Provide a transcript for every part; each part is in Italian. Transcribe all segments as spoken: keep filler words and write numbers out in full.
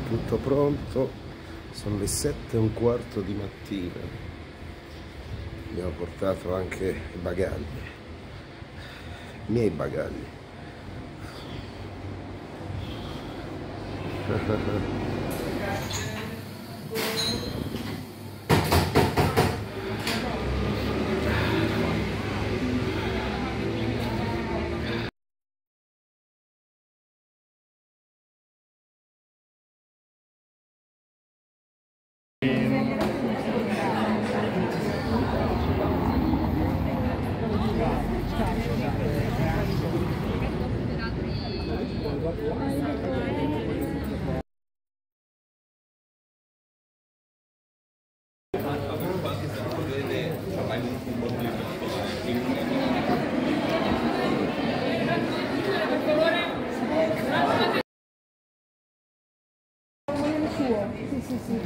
tutto pronto, sono le sette e un quarto di mattina, abbiamo portato anche i bagagli, i miei bagagli. Sì, sì, sì.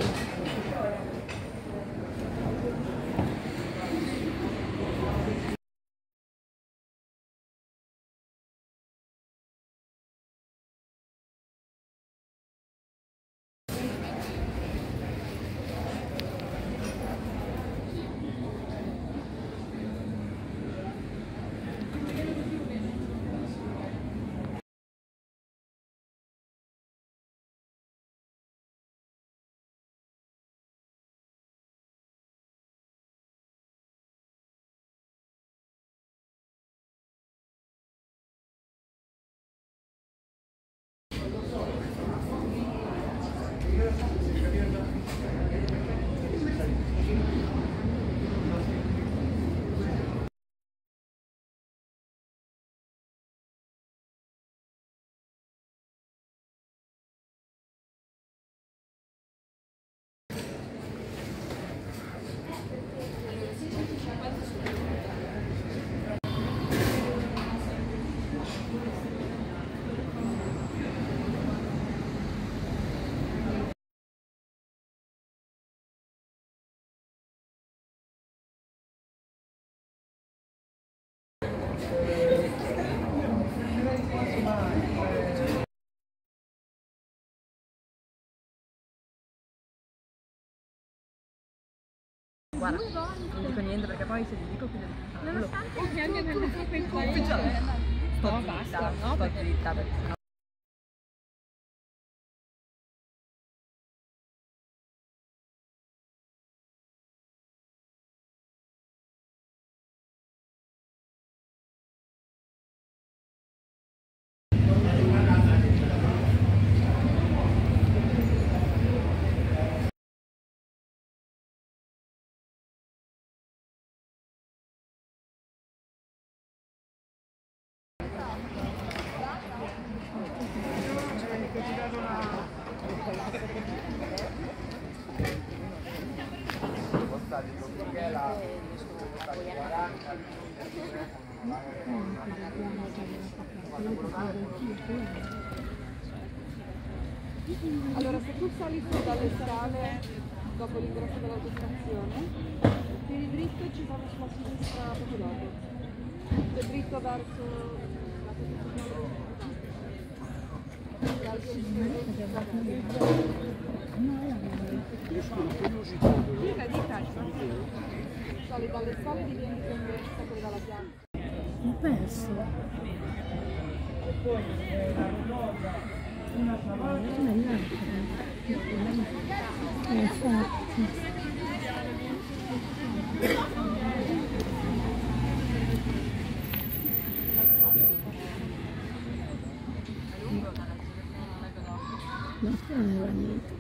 Guarda, non dico niente perché poi se ti dico che Nonostante che anche nella sto no, zitta, basta, no, sto perché... zitta perché sennò Allora, se tu sali su dalle scale dopo l'ingresso dell'autostazione, tiri dritto e ci sono sulla sinistra proprio dopo. C'è dritto verso la dica, dica. Sali dalle scale di via Indipendenza, poi dalla piazza. Ho perso. Una parola eh, infatti. Ma qua non era niente.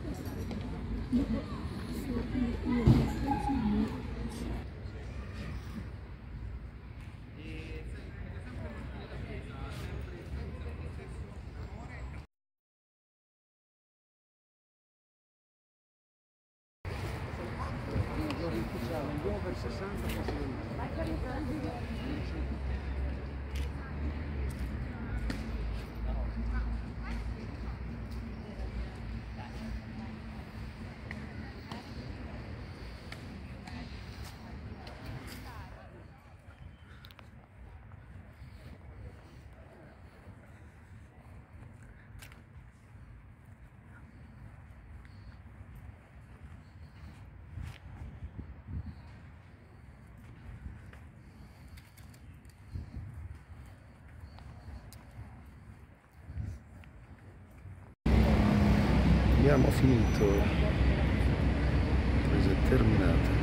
Over sessanta abbiamo finito, presa è terminata.